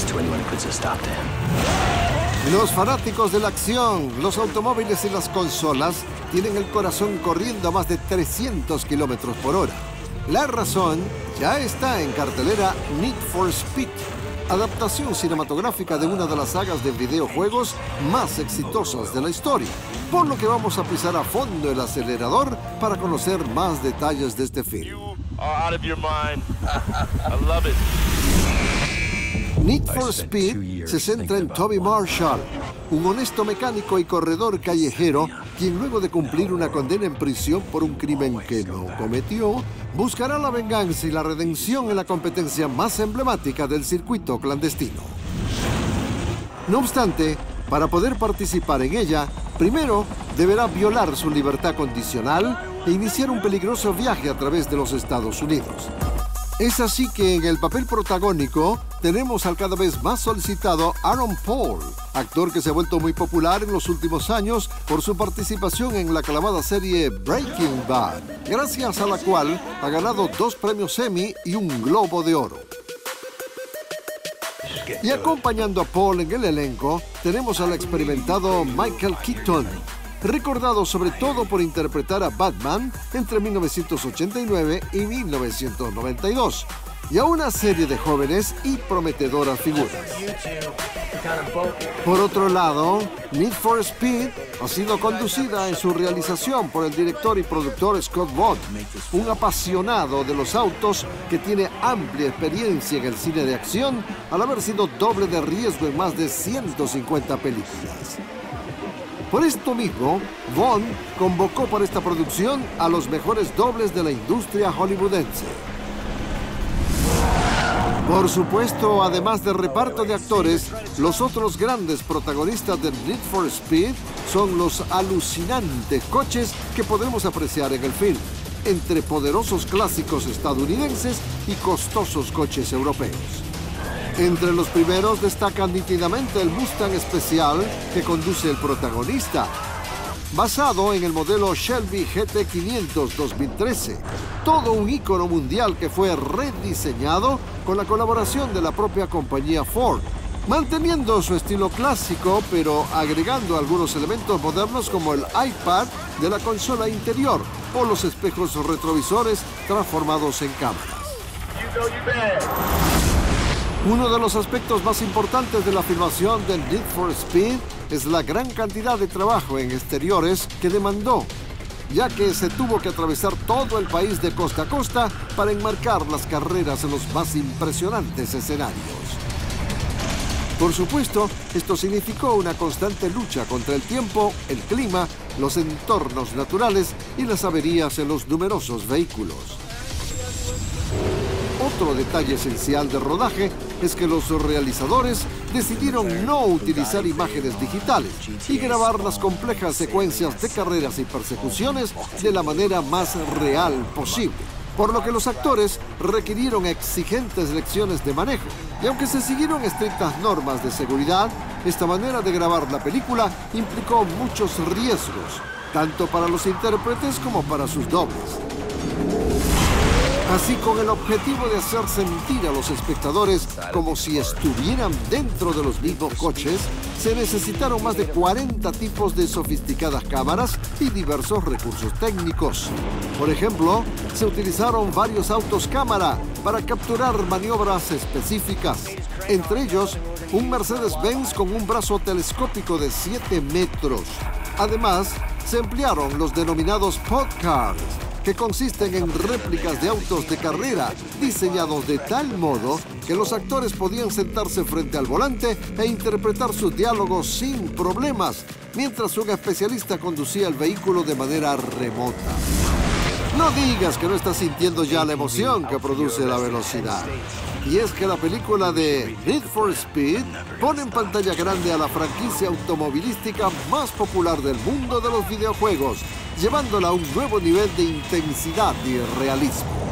to anyone who puts a stop to him. Los fanáticos de la acción, los automóviles y las consolas tienen el corazón corriendo a más de 300 kilómetros por hora. La razón ya está en cartelera Need for Speed, adaptación cinematográfica de una de las sagas de videojuegos más exitosas de la historia. Por lo que vamos a pisar a fondo el acelerador para conocer más detalles de este film. Need for Speed se centra en Toby Marshall, un honesto mecánico y corredor callejero quien luego de cumplir una condena en prisión por un crimen que no cometió, buscará la venganza y la redención en la competencia más emblemática del circuito clandestino. No obstante, para poder participar en ella, primero deberá violar su libertad condicional e iniciar un peligroso viaje a través de los Estados Unidos. Es así que en el papel protagónico tenemos al cada vez más solicitado Aaron Paul, actor que se ha vuelto muy popular en los últimos años por su participación en la aclamada serie Breaking Bad, gracias a la cual ha ganado 2 premios Emmy y un Globo de Oro. Y acompañando a Paul en el elenco, tenemos al experimentado Michael Keaton, recordado sobre todo por interpretar a Batman entre 1989 y 1992, y a una serie de jóvenes y prometedoras figuras. Por otro lado, Need for Speed ha sido conducida en su realización por el director y productor Scott Vaughn, un apasionado de los autos que tiene amplia experiencia en el cine de acción al haber sido doble de riesgo en más de 150 películas. Por esto mismo, Vaughn convocó para esta producción a los mejores dobles de la industria hollywoodense. Por supuesto, además del reparto de actores, los otros grandes protagonistas de Need for Speed son los alucinantes coches que podemos apreciar en el film, entre poderosos clásicos estadounidenses y costosos coches europeos. Entre los primeros destaca nítidamente el Mustang especial que conduce el protagonista, basado en el modelo Shelby GT500 2013, todo un ícono mundial que fue rediseñado con la colaboración de la propia compañía Ford, manteniendo su estilo clásico pero agregando algunos elementos modernos como el iPad de la consola interior o los espejos retrovisores transformados en cámaras. Uno de los aspectos más importantes de la filmación de Need for Speed es la gran cantidad de trabajo en exteriores que demandó, ya que se tuvo que atravesar todo el país de costa a costa para enmarcar las carreras en los más impresionantes escenarios. Por supuesto, esto significó una constante lucha contra el tiempo, el clima, los entornos naturales y las averías en los numerosos vehículos. Otro detalle esencial del rodaje es que los realizadores decidieron no utilizar imágenes digitales y grabar las complejas secuencias de carreras y persecuciones de la manera más real posible, por lo que los actores requirieron exigentes lecciones de manejo. Y aunque se siguieron estrictas normas de seguridad, esta manera de grabar la película implicó muchos riesgos, tanto para los intérpretes como para sus dobles. Así, con el objetivo de hacer sentir a los espectadores como si estuvieran dentro de los mismos coches, se necesitaron más de 40 tipos de sofisticadas cámaras y diversos recursos técnicos. Por ejemplo, se utilizaron varios autos cámara para capturar maniobras específicas, entre ellos un Mercedes-Benz con un brazo telescópico de 7 metros. Además, se emplearon los denominados podcars, que consisten en réplicas de autos de carrera diseñados de tal modo que los actores podían sentarse frente al volante e interpretar sus diálogos sin problemas, mientras un especialista conducía el vehículo de manera remota. No digas que no estás sintiendo ya la emoción que produce la velocidad. Y es que la película de Need for Speed pone en pantalla grande a la franquicia automovilística más popular del mundo de los videojuegos, llevándola a un nuevo nivel de intensidad y realismo.